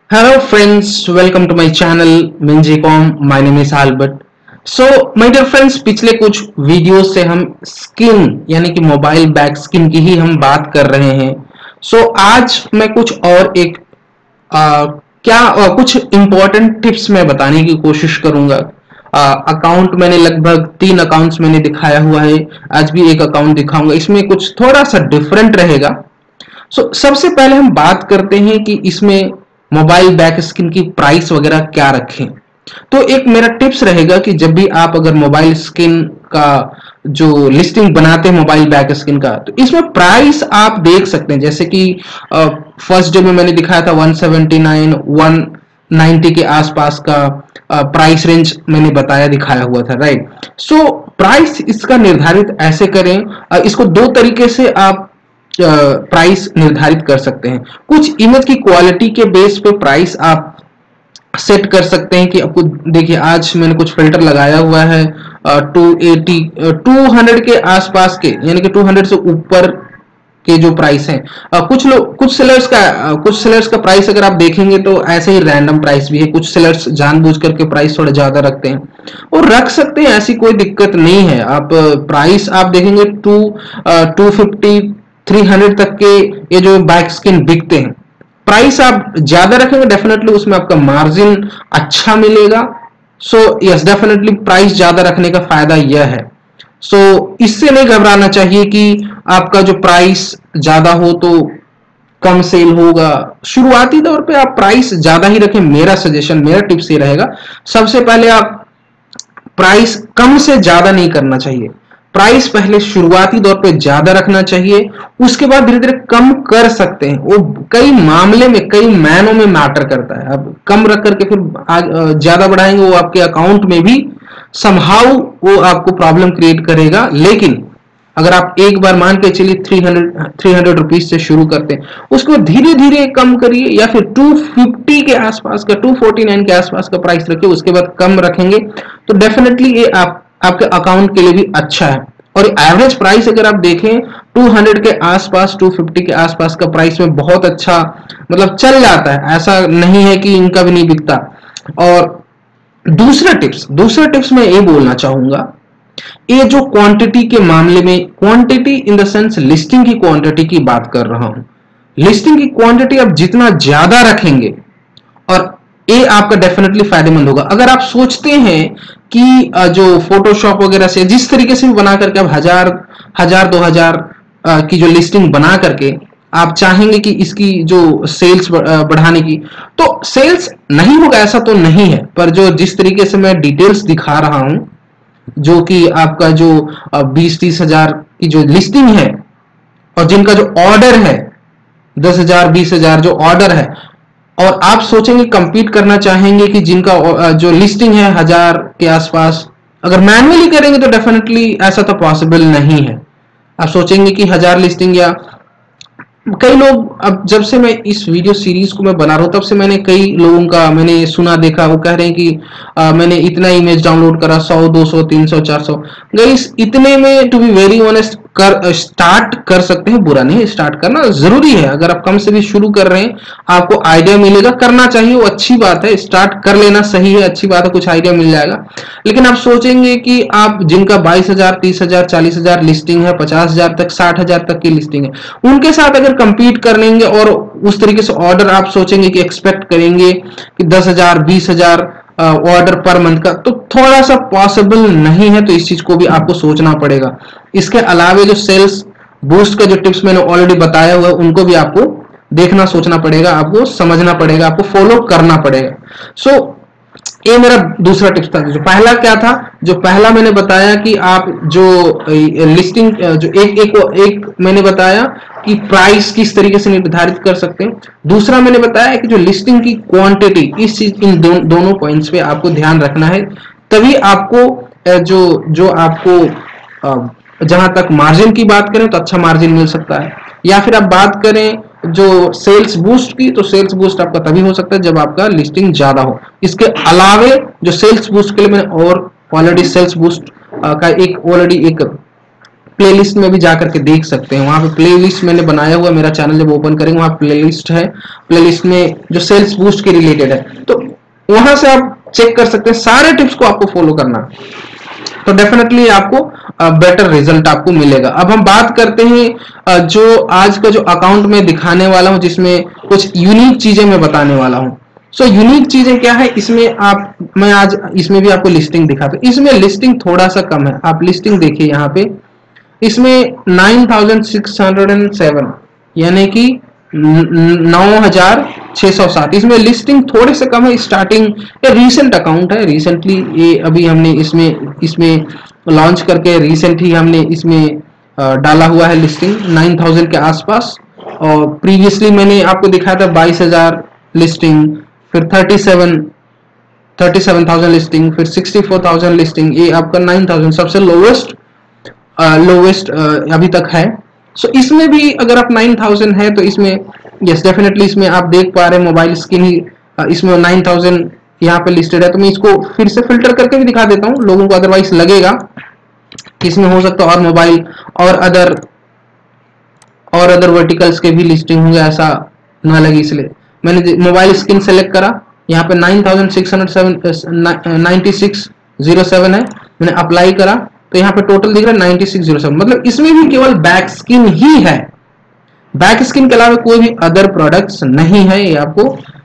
Hello friends, welcome to my channel Minjicom. My name is Albert. So my dear friends, पिछले कुछ video से हम skin यानी कि मोबाइल बैक स्किन की ही हम बात कर रहे हैं. आज मैं कुछ और एक कुछ इम्पोर्टेंट टिप्स मैं बताने की कोशिश करूंगा. अकाउंट मैंने लगभग 3 अकाउंट्स मैंने दिखाया हुआ है. आज भी एक अकाउंट दिखाऊंगा. इसमें कुछ थोड़ा सा डिफरेंट रहेगा. सबसे पहले हम बात करते हैं कि इसमें मोबाइल बैक स्किन की प्राइस वगैरह क्या रखें. तो एक मेरा टिप्स रहेगा कि जब भी आप अगर मोबाइल स्किन का जो लिस्टिंग बनाते हैं मोबाइल बैक स्किन का, तो इसमें प्राइस आप देख सकते हैं. जैसे कि फर्स्ट डे में मैंने दिखाया था 179 190 के आसपास का प्राइस रेंज मैंने बताया दिखाया हुआ था, राइट. प्राइस इसका निर्धारित ऐसे करें. इसको दो तरीके से आप प्राइस निर्धारित कर सकते हैं. कुछ इमेज की क्वालिटी के बेस पे प्राइस आप सेट कर सकते हैं कि आपको देखिए आज मैंने कुछ फिल्टर लगाया हुआ है 280 200 के आसपास के, यानी कि 200 से ऊपर के जो प्राइस हैं. कुछ सेलर्स का प्राइस अगर आप देखेंगे तो ऐसे ही रैंडम प्राइस भी है. कुछ सेलर्स जानबूझ करके प्राइस थोड़ा ज्यादा रखते हैं और रख सकते हैं, ऐसी कोई दिक्कत नहीं है. आप प्राइस आप देखेंगे 250 300 तक के ये जो बैक स्किन बिकते हैं. प्राइस आप ज्यादा रखेंगे डेफिनेटली उसमें आपका मार्जिन अच्छा मिलेगा. यस, डेफिनेटली प्राइस ज्यादा रखने का फायदा यह है. इससे नहीं घबराना चाहिए कि आपका जो प्राइस ज्यादा हो तो कम सेल होगा. शुरुआती तौर पे आप प्राइस ज्यादा ही रखें. मेरा सजेशन, मेरा टिप्स ये रहेगा, सबसे पहले आप प्राइस कम से ज्यादा नहीं करना चाहिए. प्राइस पहले शुरुआती दौर पे ज्यादा रखना चाहिए, उसके बाद धीरे धीरे कम कर सकते हैं. वो कई मामले में, कई मैनों में मैटर करता है. अब कम रख करके फिर ज्यादा बढ़ाएंगे, वो आपके अकाउंट में भी समहाउ वो आपको प्रॉब्लम क्रिएट करेगा. लेकिन अगर आप एक बार मान के चलिए 300 रुपीज से शुरू करते हैं, उसको धीरे धीरे कम करिए, या फिर 250 के आसपास का, 249 के आसपास का प्राइस रखिए, उसके बाद कम रखेंगे तो डेफिनेटली ये आपके अकाउंट के लिए भी अच्छा है. और एवरेज प्राइस अगर आप देखें 200 के आसपास, 250 के आसपास का प्राइस में बहुत अच्छा मतलब चल जाता है. ऐसा नहीं है कि इनका भी नहीं बिकता. और दूसरा टिप्स मैं ये बोलना चाहूंगा, ये जो क्वांटिटी के मामले में, quantity in the sense listing की क्वांटिटी की बात कर रहा हूं. लिस्टिंग की क्वांटिटी आप जितना ज्यादा रखेंगे और ये आपका डेफिनेटली फायदेमंद होगा. अगर आप सोचते हैं कि जो फोटोशॉप वगैरह से जिस तरीके से भी बना करके आप 1000 की जो लिस्टिंग बना करके आप चाहेंगे कि इसकी जो सेल्स बढ़ाने की, तो सेल्स नहीं होगा ऐसा तो नहीं है. पर जो जिस तरीके से मैं डिटेल्स दिखा रहा हूं, जो कि आपका जो 20-30 हजार की जो लिस्टिंग है और जिनका जो ऑर्डर है 10,000 20,000 जो ऑर्डर है, और आप सोचेंगे कंपीट करना चाहेंगे कि जिनका जो लिस्टिंग है 1000 के आसपास, अगर मैन्युअली करेंगे तो डेफिनेटली ऐसा तो पॉसिबल नहीं है. आप सोचेंगे कि 1000 लिस्टिंग, या कई लोग, अब जब से मैं इस वीडियो सीरीज को मैं बना रहा हूं तब से मैंने कई लोगों का मैंने सुना देखा, वो कह रहे हैं कि मैंने इतना इमेज डाउनलोड करा, 100 200 300 400. गाइस, इतने में to be very honest start कर सकते हैं. बुरा नहीं, स्टार्ट करना जरूरी है. अगर आप कम से भी शुरू कर रहे हैं, आपको आइडिया मिलेगा, करना चाहिए, वो अच्छी बात है. स्टार्ट कर लेना सही है, अच्छी बात है, कुछ आइडिया मिल जाएगा. लेकिन आप सोचेंगे कि आप जिनका 22,000 30,000 40,000 लिस्टिंग है, 50,000 तक 60,000 तक की लिस्टिंग है, उनके साथ अगर कंपीट कर लेंगे और उस तरीके से ऑर्डर आप सोचेंगे कि एक्सपेक्ट करेंगे कि 10,000 20,000 ऑर्डर पर मंथ का, तो थोड़ा सा पॉसिबल नहीं है. तो इस चीज को भी आपको सोचना पड़ेगा. इसके अलावा जो सेल्स बूस्ट का जो टिप्स मैंने ऑलरेडी बताया हुआ है, उनको भी आपको देखना सोचना पड़ेगा, आपको समझना पड़ेगा, आपको फॉलो करना पड़ेगा. ये मेरा दूसरा टिप्स था. जो पहला क्या था, जो पहला मैंने बताया कि आप जो लिस्टिंग जो एक मैंने बताया कि प्राइस किस तरीके से निर्धारित कर सकते हैं. दूसरा मैंने बताया कि जो लिस्टिंग की क्वांटिटी, इस चीज इन दोनों पॉइंट्स पे आपको ध्यान रखना है. तभी आपको जो आपको जहां तक मार्जिन की बात करें तो अच्छा मार्जिन मिल सकता है. या फिर आप बात करें जो सेल्स बूस्ट की, तो सेल्स बूस्ट आपका तभी हो सकता है जब आपका लिस्टिंग ज्यादा हो. इसके अलावे जो सेल्स बूस्ट के लिए मैंने और ऑलरेडी सेल्स बूस्ट का एक प्लेलिस्ट में भी जाकर के देख सकते हैं। वहां पे प्लेलिस्ट मैंने बनाया हुआ, मेरा चैनल जब ओपन करेंगे वहां प्लेलिस्ट है, प्लेलिस्ट में जो सेल्स बूस्ट के रिलेटेड है, तो वहां से आप चेक कर सकते हैं। सारे टिप्स को आपको फॉलो करना, तो डेफिनेटली आपको बेटर रिजल्ट आपको मिलेगा। अब हम बात करते हैं जो आज का जो अकाउंट में दिखाने वाला हूं, जिसमें कुछ यूनिक चीजें मैं बताने वाला हूं। सो यूनिक चीजें क्या है इसमें, मैं आज इसमें भी आपको लिस्टिंग दिखाता हूं। इसमें लिस्टिंग थोड़ा सा कम है, आप लिस्टिंग देखिए यहाँ पे, इसमें 9607 यानी कि 9607, इसमें लिस्टिंग थोड़े से कम है। स्टार्टिंग ये रीसेंट अकाउंट है, रिसेंटली ये अभी हमने इसमें लॉन्च करके रिसेंट ही हमने इसमें डाला हुआ है लिस्टिंग 9000 के आसपास। और प्रीवियसली मैंने आपको दिखाया था 22000 लिस्टिंग, फिर 37,000 लिस्टिंग, फिर 64,000 लिस्टिंग, ये आपका 9000 सबसे लोवेस्ट अभी तक है। सो इसमें भी अगर आप 9000 है तो इसमें यस डेफिनेटली इसमें आप देख पा रहे हैं मोबाइल स्क्रीन ही इसमें 9000 यहाँ पे लिस्टेड है। तो मैं इसको फिर से फिल्टर करके भी दिखा देता हूँ, लोगों को अदरवाइज लगेगा कि इसमें हो सकता है और मोबाइल और अदर वर्टिकल्स के भी लिस्टिंग होंगे, ऐसा ना लगे, इसलिए मैंने मोबाइल स्क्रीन सेलेक्ट करा। यहाँ पे 9607 है, मैंने अप्लाई करा तो यहाँ पे टोटल दिख रहा है 9607। मतलब इसमें भी केवल बैक स्किन ही है, बैक स्किन के अलावा कोई भी अदर प्रोडक्ट्स नहीं है, ये आपको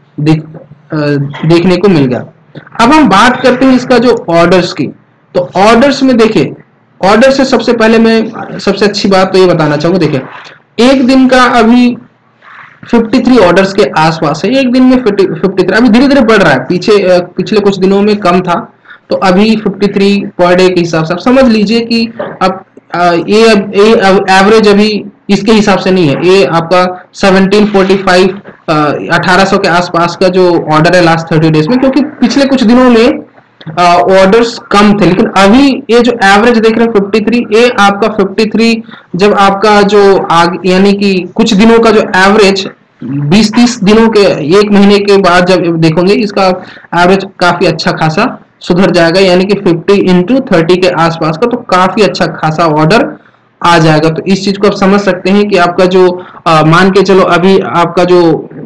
देखने को मिल गया। अब हम बात करते हैं इसका जो ऑर्डर्स की, तो ऑर्डर्स में देखिए, ऑर्डर से सबसे पहले मैं सबसे अच्छी बात तो ये बताना चाहूंगा, देखिए एक दिन का अभी 53 ऑर्डर्स के आसपास है, एक दिन में 53, अभी धीरे धीरे बढ़ रहा है, पिछले कुछ दिनों में कम था, तो अभी 53 पर डे के हिसाब से आप समझ लीजिए कि अब ये एवरेज अभी इसके हिसाब से नहीं है, ये आपका 1745 1800 के आसपास का जो ऑर्डर है लास्ट 30 डेज में, क्योंकि पिछले कुछ दिनों में ऑर्डर्स कम थे। लेकिन अभी ये जो एवरेज देख रहे हैं 53, ये आपका 53 जब आपका जो यानी कि कुछ दिनों का जो एवरेज 20-30 दिनों के, एक महीने के बाद जब देखोगे इसका एवरेज काफी अच्छा खासा सुधर जाएगा, यानी कि 50 into 30 के आसपास का, तो काफी अच्छा खासा ऑर्डर आ जाएगा। तो इस चीज को आप समझ सकते हैं कि आपका जो मान के चलो अभी आपका जो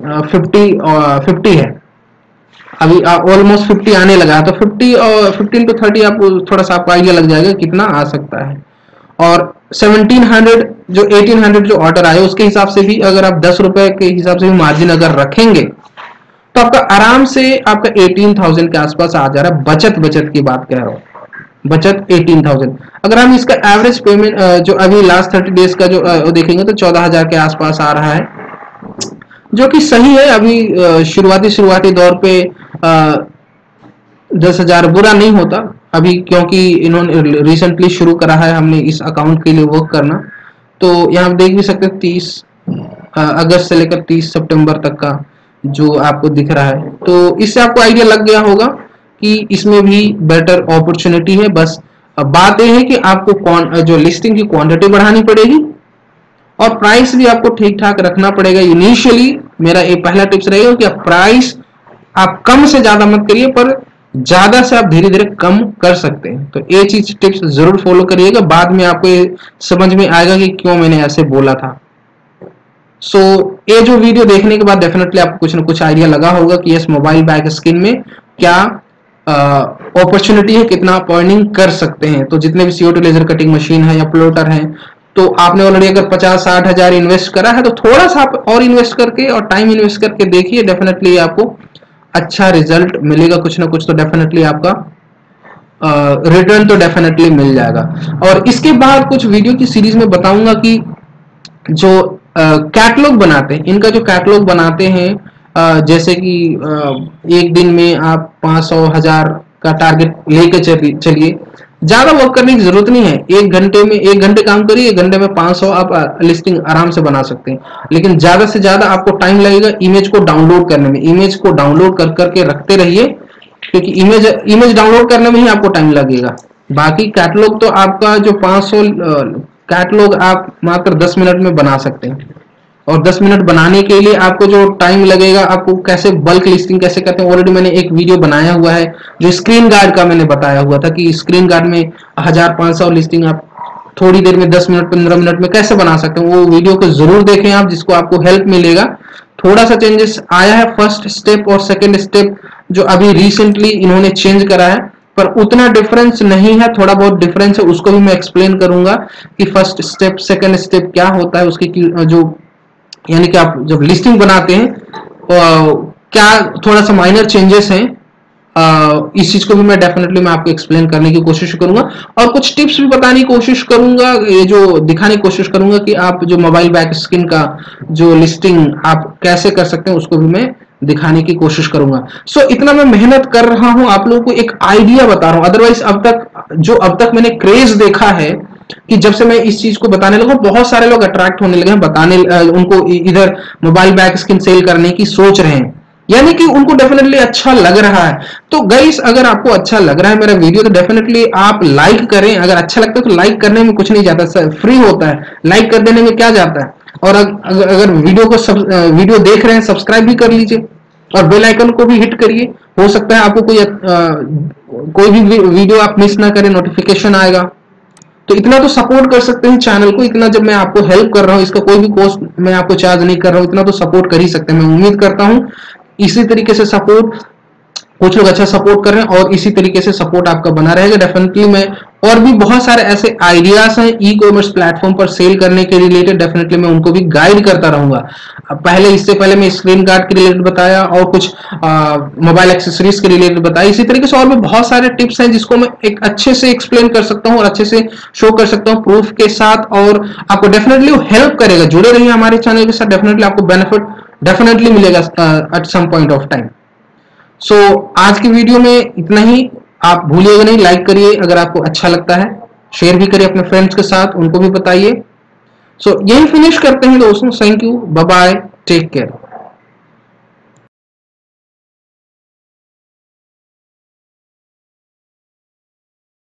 50 है, अभी ऑलमोस्ट 50 आने लगा है, तो 50 और 15 to 30 आपको थोड़ा सा आइडिया लग जाएगा कितना आ सकता है। और 1700 जो 1800 जो ऑर्डर आए उसके हिसाब से भी अगर आप 10 रुपए के हिसाब से भी मार्जिन अगर रखेंगे तो आपका आराम से आपका 18,000 के आसपास आ जा रहा है। बचत की बात कह रहा हूँ, बचत 18,000। अगर हम इसका एवरेज पेमेंट जो अभी लास्ट 30 डेज का जो देखेंगे तो 14,000 के आसपास आ रहा है, जो कि सही है। अभी शुरुआती दौर पे 10,000 बुरा नहीं होता अभी, क्योंकि इन्होंने रिसेंटली शुरू करा है हमने इस अकाउंट के लिए वर्क करना। तो यहाँ देख भी सकते हैं 30 अगस्त से लेकर 30 सितंबर तक का जो आपको दिख रहा है, तो इससे आपको आइडिया लग गया होगा कि इसमें भी बेटर अपॉर्चुनिटी है। बस बात यह है कि आपको जो लिस्टिंग की क्वांटिटी बढ़ानी पड़ेगी और प्राइस भी आपको ठीक ठाक रखना पड़ेगा। इनिशियली मेरा एक पहला टिप्स रहेगा कि प्राइस आप कम से ज्यादा मत करिए, पर ज्यादा से आप धीरे धीरे कम कर सकते हैं। तो ये चीज टिप्स जरूर फॉलो करिएगा, बाद में आपको ये समझ में आएगा कि क्यों मैंने ऐसे बोला था। सो ये जो वीडियो देखने के बाद डेफिनेटली आपको कुछ ना कुछ आइडिया लगा होगा कि यस मोबाइल बैक स्किन में क्या अपॉर्चुनिटी है, कितना आप अर्निंग कर सकते हैं। तो जितने भी CO2 लेजर कटिंग मशीन है या प्लोटर है, तो आपने ऑलरेडी अगर 50-60 हजार इन्वेस्ट करा है तो थोड़ा सा आप और इन्वेस्ट करके और टाइम इन्वेस्ट करके देखिए, डेफिनेटली आपको अच्छा रिजल्ट मिलेगा कुछ ना कुछ, तो डेफिनेटली आपका रिटर्न तो डेफिनेटली मिल जाएगा। और इसके बाद कुछ वीडियो की सीरीज में बताऊंगा कि जो कैटलॉग बनाते हैं, इनका जो कैटलॉग बनाते हैं, जैसे कि एक दिन में आप 500,000 का टारगेट लेकर चलिए, ज्यादा वर्क करने की जरूरत नहीं है। एक घंटे काम करिए, 1 घंटे में 500 आप लिस्टिंग आराम से बना सकते हैं। लेकिन ज्यादा से ज्यादा आपको टाइम लगेगा इमेज को डाउनलोड करने में। इमेज को डाउनलोड कर करके रखते रहिए, क्योंकि इमेज डाउनलोड करने में ही आपको टाइम लगेगा। बाकी कैटलॉग तो आपका जो 500 कैटलॉग आप मात्र 10 मिनट में बना सकते हैं। और 10 मिनट बनाने के लिए आपको जो टाइम लगेगा, आपको कैसे बल्क लिस्टिंग कैसे करते हैं, ऑलरेडी मैंने एक वीडियो बनाया हुआ है जो स्क्रीन गार्ड का मैंने बताया हुआ था कि स्क्रीन गार्ड में 1500 लिस्टिंग आप थोड़ी देर में 10 मिनट 15 मिनट में कैसे बना सकते हैं, वो वीडियो को जरूर देखें आप, जिसको आपको हेल्प मिलेगा। थोड़ा सा चेंजेस आया है फर्स्ट स्टेप और सेकंड स्टेप जो अभी रिसेंटली इन्होंने चेंज करा है, पर उतना डिफरेंस नहीं है, थोड़ा बहुत डिफरेंस है, उसको भी मैं एक्सप्लेन करूंगा कि फर्स्ट स्टेप सेकंड स्टेप क्या होता है उसकी जो, यानी कि आप जब लिस्टिंग बनाते हैं क्या थोड़ा सा माइनर चेंजेस हैं, इस चीज को भी मैं डेफिनेटली मैं आपको एक्सप्लेन करने की कोशिश करूंगा और कुछ टिप्स भी बताने की कोशिश करूंगा, ये जो दिखाने की कोशिश करूंगा कि आप जो मोबाइल बैक स्किन का जो लिस्टिंग आप कैसे कर सकते हैं उसको भी मैं दिखाने की कोशिश करूंगा। सो इतना मैं मेहनत कर रहा हूं, आप लोगों को एक आइडिया बता रहा हूं, अदरवाइज अब तक मैंने क्रेज देखा है कि जब से मैं इस चीज को बताने लगा बहुत सारे लोग अट्रैक्ट होने लगे हैं, बताने उनको इधर मोबाइल बैक स्किन सेल करने की सोच रहे हैं, यानी कि उनको डेफिनेटली अच्छा लग रहा है। तो गाइस अगर आपको अच्छा लग रहा है मेरा वीडियो तो डेफिनेटली आप लाइक करें, अगर अच्छा लगता है तो लाइक करने में कुछ नहीं जाता, फ्री होता है, लाइक कर देने में क्या जाता है। और अगर वीडियो देख रहे हैं सब्सक्राइब भी कर लीजिए और बेल आइकन को भी हिट करिए, हो सकता है आपको कोई भी वीडियो आप मिस ना करें, नोटिफिकेशन आएगा। तो इतना तो सपोर्ट कर सकते हैं चैनल को, इतना जब मैं आपको हेल्प कर रहा हूं, इसका कोई भी कॉस्ट मैं आपको चार्ज नहीं कर रहा हूं, इतना तो सपोर्ट कर ही सकते हैं। मैं उम्मीद करता हूं इसी तरीके से सपोर्ट, कुछ लोग अच्छा सपोर्ट कर रहे हैं और इसी तरीके से सपोर्ट आपका बना रहेगा डेफिनेटली। मैं और भी बहुत सारे ऐसे आइडियाज हैं ई कॉमर्स प्लेटफॉर्म पर सेल करने के रिलेटेड, डेफिनेटली मैं उनको भी गाइड करता रहूंगा। इससे पहले मैं स्क्रीन गार्ड के रिलेटेड बताया और कुछ मोबाइल एक्सेसरीज के रिलेटेड बताया, इसी तरीके से और भी बहुत सारे टिप्स हैं जिसको मैं एक अच्छे से एक्सप्लेन कर सकता हूँ और अच्छे से शो कर सकता हूँ प्रूफ के साथ, और आपको डेफिनेटली वो हेल्प करेगा। जुड़े रहिए हमारे चैनल के साथ, डेफिनेटली आपको बेनिफिट डेफिनेटली मिलेगा at some point of time. So आज की वीडियो में इतना ही, आप भूलिएगा नहीं लाइक करिए अगर आपको अच्छा लगता है, शेयर भी करिए अपने फ्रेंड्स के साथ, उनको भी बताइए। सो यही फिनिश करते हैं दोस्तों, thank you, bye bye, take care.